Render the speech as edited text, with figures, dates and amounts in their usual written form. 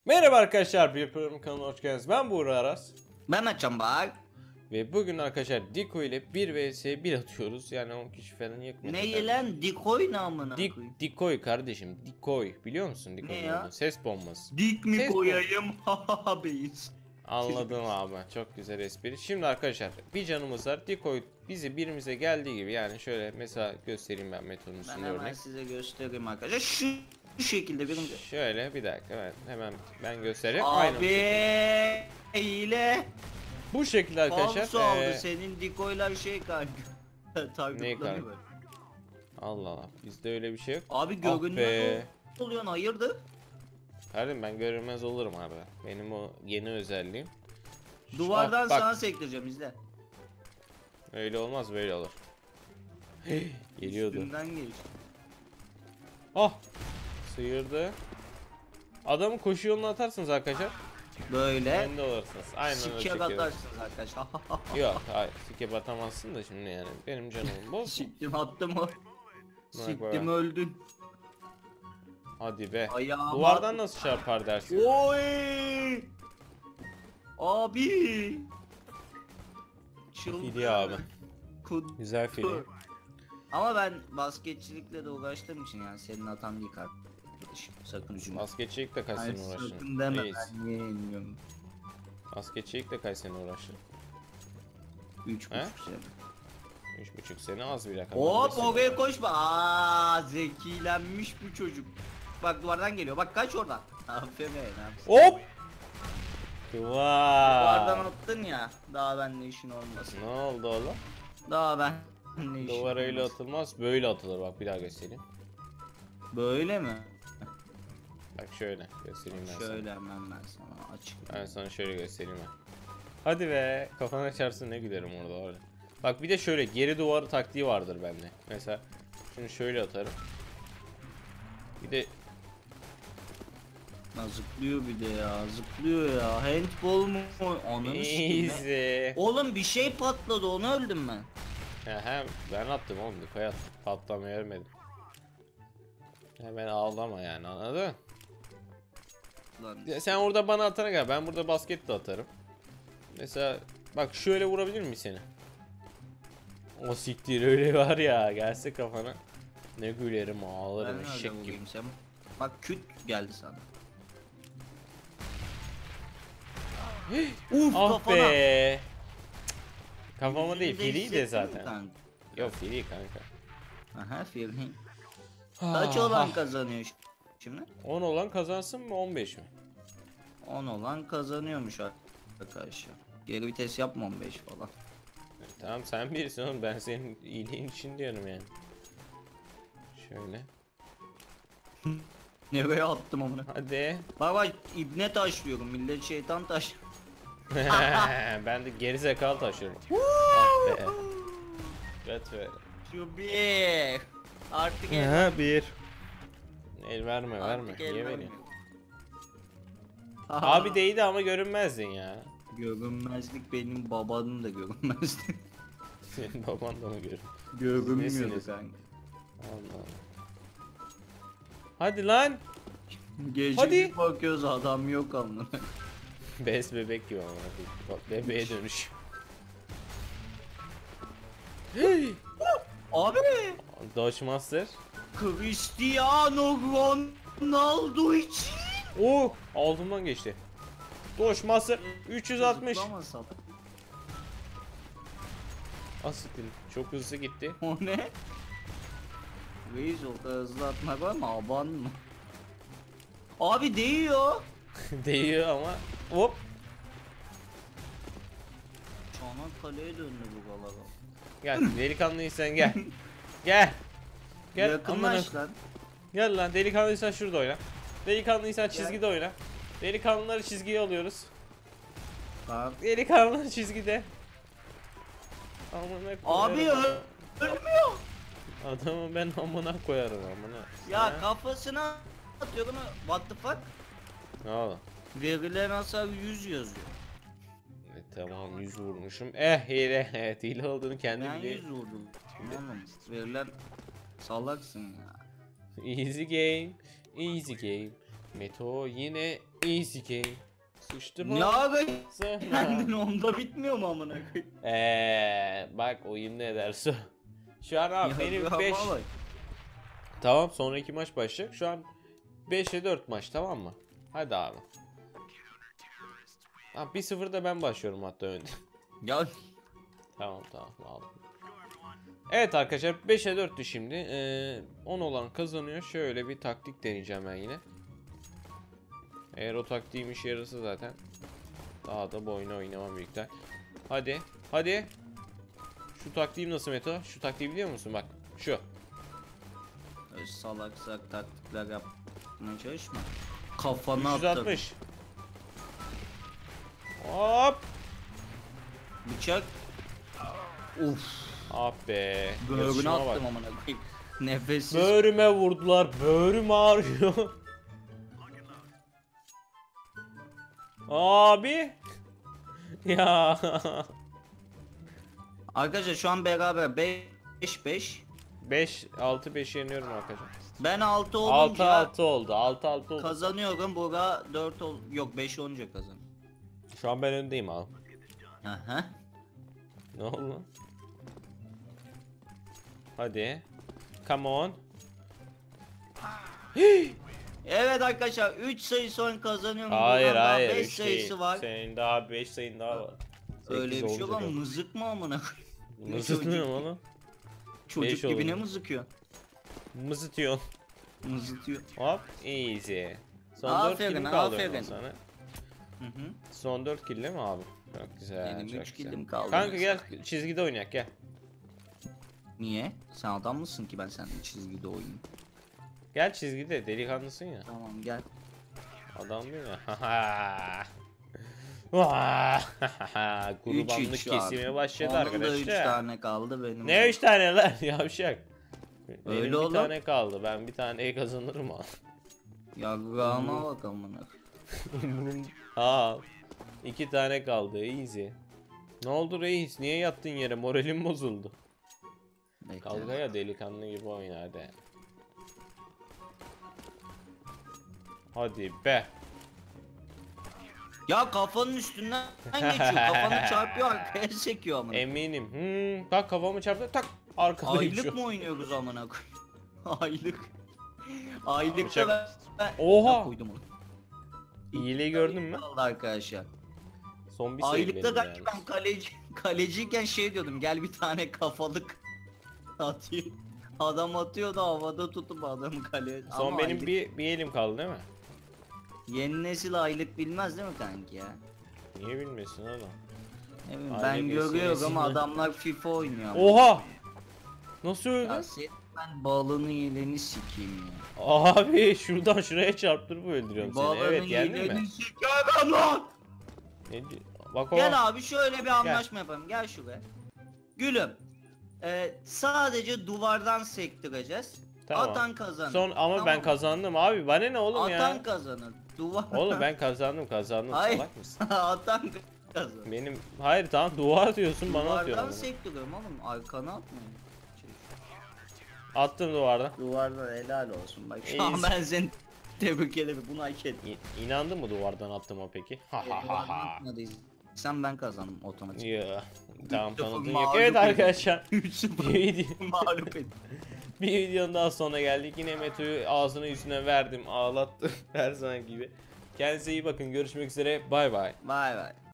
Merhaba arkadaşlar, bir program kanalına hoş geldiniz. Ben Buğra Aras. Ben açam bak. Ve bugün arkadaşlar Diko ile 1 vs 1 atıyoruz. Yani 10 kişi falan yakmadı. Ne yelen dikoy namına koy. Dikoy kardeşim, Dikoy. Biliyor musun Dikoy? Ne ya? Ses bombası. Dik mi Ses koyayım? Ha beyiz. Anladım abi. Çok güzel espri. Şimdi arkadaşlar bir canımız var. Dikoy bizi birimize geldiği gibi, yani şöyle mesela göstereyim ben metodun Ben üstünde hemen örnek. size göstereyim arkadaşlar. Şu şekilde birinci. Şöyle bir dakika hemen ben göstereyim. Aynı bu Abi şekilde. ile Bu şekilde arkadaşlar. falso aldı senin dikoylar şey kanka. Neyi Targetlanıyor kanka? böyle. Allah Allah. Bizde öyle bir şey yok. Abi Ah be. görünmez oluyorsun hayırdır? Kardeşim ben görünmez olurum abi. Benim o yeni özelliğim. Duvardan bak. sana sektireceğim izle. Öyle olmaz, böyle olur. Geliyordu. Üstünden geç. Ah! Sıyırdı. Adamı koşu yoluna atarsınız arkadaşlar. Böyle. Kendi olursunuz. Aynen öyle Sikek çekiyorum. atarsınız arkadaşlar. Yok hayır. Sikep atamazsın da şimdi yani. Benim canım boz. Siktim attım o. Bak, Siktim bak. öldün. Hadi be. Ayağıma... Duvardan nasıl çarpar dersin? Oy! Abi! Fili abi. Güzel fili. Ama ben basketçilikle de uğraştığım için yani senin atan değil kardeşim. Sakın üzülme. Basketçilik de kaç Hayır, sene uğraştın? sakın deme Reis. ben niye yeniliyorum. Basketçilik de kaç sene uğraştın? 3,5 He? sene. 3,5 sene az bir rakam. Hop 15 sene. oraya koşma. Aa zekilenmiş bu çocuk. Bak duvardan geliyor. Bak kaç oradan. Aferin. Hop! Duvardan Vay! attın ya. Daha benimle işin olmasın. Ne oldu oğlum? Daha benimle işin Duvar öyle olmasın. atılmaz, böyle atılır. Bak bir daha göstereyim. Böyle mi? Bak şöyle göstereyim ben Şöyle hemen ben sana açık. sana. Ben sana şöyle göstereyim ben. Hadi be, kafana çarpsın, ne gülerim orada. Bak bir de şöyle geri duvarı taktiği vardır bende. Mesela şunu şöyle atarım. Bir de Ha, zıplıyor bir de ya zıplıyor ya. Handball mu? Ananı sikeyim ya. easy. Oğlum bir şey patladı onu öldüm ben. Hem ben attım oğlum, Diko'ya attım. Patlamayı ölmedim. Hemen ağlama yani, anladın? Lan. Ya sen orada bana atana kadar ben burada basket de atarım. Mesela bak şöyle vurabilir miyim seni? O siktir, öyle var ya, gelse kafana. Ne gülerim, Ben ağlarım nerede eşek gibi. vurayım sen? Bak küt geldi sana. Uf Ah kafana. be. Kafama değil, Yüzünde fili de hissettin mi zaten. kanka? Yok fili kanka. Aha feeling. Kaç olan kazanıyor şimdi? 10 olan kazansın mı, 15 mi? 10 olan kazanıyormuş arkadaşlar. Geri vites yapma 15 falan. Tamam sen bilirsin oğlum, ben senin iyiliğin için diyorum yani. Şöyle. Nereye attım onu? Hadi. Bak bak ibne taşlıyorum millet şeytan taş. Ben de gerizekalı taşıyorum. Ah be. Evet böyle. Şu bir. Artık el, Aha bir. El verme artık el Niye vermiyor. vereyim? Abi değdi ama görünmezdin ya. Görünmezlik benim babanın da görünmezdi. Senin baban da mı görün? Görünmüyordu Nesiniz? kanka. Allah Allah. Hadi lan. Gece Hadi. bir bakıyoruz adam yok amına. Bez bebek gibi ama. Bak bebeğe dönüş. Abi Dodge Master. Cristiano Ronaldo için. Oo, altından geçti. Dodge Master 360. Zıplamasam. Asitin çok hızlı gitti. O ne? Reis o kadar hızlı atmak var mı? Aban mı? Abi değiyor. Değiyor ama hop. Çanakkale'ye döndü bu galaga. Gel delikanlıysan gel. Gel. Gel. Yakınlaş Aman, lan. gel lan, delikanlıysan şurada oyna. Delikanlıysan çizgide oyna. Delikanlıları çizgiye alıyoruz. Bak. Delikanlılar çizgide. Amına Abi koyarım. ölmüyor. Adamı ben amına koyarım amına. Ya Ha? kafasına atıyorum. What the fuck? Ne oldu? Verilen hasar 100 yazıyor. Tamam 100 vurmuşum. Hile. Evet hile olduğunu kendim Ben biliyorum. 100 vurdum. Oğlum verilen salaksın ya. Easy game. Easy game. Meto yine easy game. Sıçtı mı? Ne abi? Sonra. Kendin onda bitmiyor mu amına koyayım? Bak oyun ne derse. Şu an abi benim Ya, 5. vallahi. Tamam, sonraki maç başlayacak. Şu an 5'e 4 maç, tamam mı? Hadi abi. Ha, 1-0'da ben başlıyorum hatta önde. Ya Tamam aldım. Evet arkadaşlar, 5'e 4'tü şimdi. 10 olan kazanıyor. Şöyle bir taktik deneyeceğim ben yine. Eğer o taktiğim işe yararsa zaten daha da bu oyunu oynamam büyükler. Hadi. Şu taktiğim nasıl Meto? Şu taktiği biliyor musun? Bak şu. salak taktikler yapmaya çalışma. Kafana attım. 360. Hop. Bıçak. Uf. Ah be. Böğrüne Yazışıma bak. attım amına koyayım. Nefessiz. Böğrüme vurdular. Böğrüm ağrıyor. Abi. Ya. Arkadaşlar şu an beraber 5-5. 6-5 yeniyorum arkadaşlar. Ben 6 olunca 6-6 oldu. 6-6 oldu. kazanıyorum. Buğra 4 yok 5 olunca kazan. Şu an ben öndeyim abi. Aha. Ne oldu lan? Hadi. Come on. Evet arkadaşlar 3 sayı sonra kazanıyorum. Hayır Buğra'nın daha hayır. 5 3 sayısı değil. var. Senin daha 5 sayın daha var. Öyle bir 8 şey yok olacak ama o. mızık mı amına koyayım? Mızıtmıyorum oğlum. Çocuk Beş gibi ne oldu. mızıkıyor? Mızıtıyorsun. Mızıtıyor. Hop easy. Son 4 Aferin, kill kaldı aferin. sana. Hı hı. Son 4 kill değil mi abi? Çok güzel. Benim çok 3 güzel. killim kaldı. Kanka mesela. gel çizgide oynayak gel. Niye? Sen adam mısın ki ben seninle çizgide oynayayım? Gel çizgide, delikanlısın ya. Tamam gel. Adam değil mi? Haha. Kurbanlık 3-3 şu an. kesimine başladı Onun da arkadaşlar. 3 tane kaldı benim. Ne 3 tane lan yavşak? Benim Öyle bir oğlum. tane kaldı. Ben bir taneyi kazanırım ha. Yagrağıma bak amına. Ha. 2 tane kaldı. Easy. Ne oldu reis? Niye yattın yere? Moralim bozuldu. Bekle. Kalk ya, delikanlı gibi oyna hadi. Hadi be. Ya kafanın üstünden geçiyor. Kafanı çarpıyor arkaya çekiyor amına. Eminim. Bak kafamı çarptı. Tak. Arkadayım şu. Aylık mı oynuyoruz amına koyayım? Aylık. Aylıkta Bıçak. ben Oha! koydum onu. İyiliği gördün mü? Kaldı arkadaşlar. Son bir sayı Aylıkta benim belki yani. ben kaleciyken şey diyordum, gel bir tane kafalık atayım. Adam atıyordu, havada tutup adamı kaleye. Son Ama benim aylık- bir elim kaldı değil mi? Yeni nesil aylık bilmez değil mi kanki ya? Niye bilmiyorsun oğlum? Ne bileyim, Aylık ben nesil görüyorum nesil. adamlar FIFA oynuyor. ama. Oha! Nasıl öldü? Ya senin ben balını yeleni sikeyim ya. Abi şuradan şuraya çarptırıp öldürüyorum seni. Balını Evet geldin mi? yeleni sikeyim lan! Bak o. Gel abi şöyle bir anlaşma yapalım. Gel şuraya. Gülüm. Sadece duvardan sektireceğiz. Tamam. Atan kazanır. Son ama Tamam ben mı? kazandım abi. Bana ne oğlum Atan ya? kazanır. Duvar. Oğlum ben kazandım. Hayır. Salak mısın? Atan kazanır. Benim hayır tamam duvar diyorsun bana Duvardan atıyorsun. sektiriyorum oğlum. Arkana atmayın. Attım duvardan. Duvardan helal olsun. Bak şu İyi. an ben seni tebrik ederim. Bunu hak ettim. İnandın mı duvardan attığıma peki? Ha ha ha Duvardan ha. atmadıysan sen ben kazandım otomatik. Ya. Tamam 3-0 tanıdın yok. mağlup Evet edildi. arkadaşlar. 3-0 mağlup ettim. Bir videonun daha sonuna geldik. Yine Meto'yu ağzına yüzüne verdim. Ağlattım her zaman gibi. Kendinize iyi bakın. Görüşmek üzere. Bay bay. Vay vay.